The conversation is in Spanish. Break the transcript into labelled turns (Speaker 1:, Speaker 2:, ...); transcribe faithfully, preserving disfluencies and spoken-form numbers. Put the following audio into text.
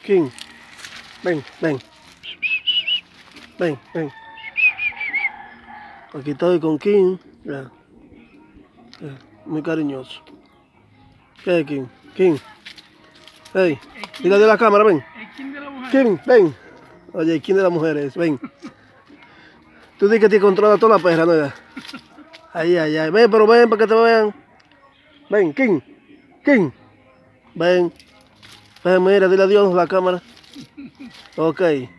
Speaker 1: King, ven, ven. Ven, ven. Aquí estoy con King. Ya. Ya. Muy cariñoso. ¿Qué es King? King. Hey, mira de la cámara, ven.
Speaker 2: El King de la mujer.
Speaker 1: King, ven. Oye, el King de las mujeres, ven. Tú dices que te controla toda la perra, ¿no? Ay, ay, ay. Ven, pero ven para que te vean. Ven, King. King. Ven. Ven, mira, dile adiós a la cámara. Ok.